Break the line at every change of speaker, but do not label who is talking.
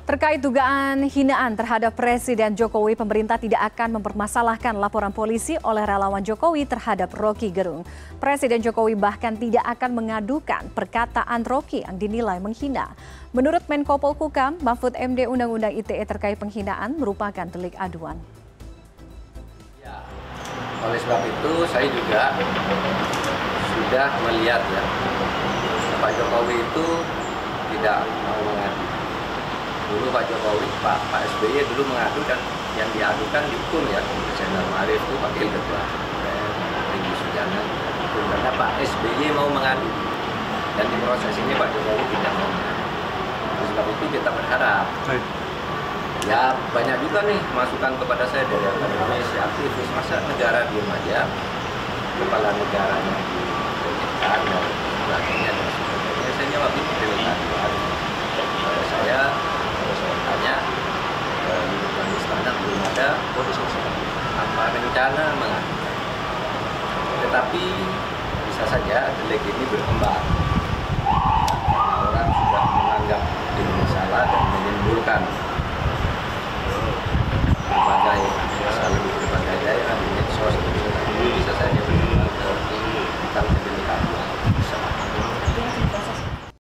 Terkait dugaan hinaan terhadap Presiden Jokowi, pemerintah tidak akan mempermasalahkan laporan polisi oleh relawan Jokowi terhadap Rocky Gerung. Presiden Jokowi bahkan tidak akan mengadukan perkataan Rocky yang dinilai menghina. Menurut Menko Polhukam, Mahfud MD, Undang-Undang ITE terkait penghinaan merupakan delik aduan.
Ya, oleh sebab itu saya juga sudah melihat ya, Pak Jokowi itu tidak mau mengadu. Dulu Pak Jokowi, Pak SBY dulu mengadukan, yang diadukan dihukum ya, Jenderal Marif itu wakil ketua Tinggi Sujana, karena Pak SBY mau mengadu, dan di proses ini Pak Jokowi tidak mau mengadu. Oleh sebab itu kita berharap, ya banyak juga nih masukan kepada saya dari akademis, aktivis, masa negara diem aja, kepala negaranya diperintahkan dan sebagainya dan sebagainya. Saya jawab itu delik aduan. Saya tanya di istana belum ada apa rencana mengadukan, tetapi bisa saja delik ini berkembang.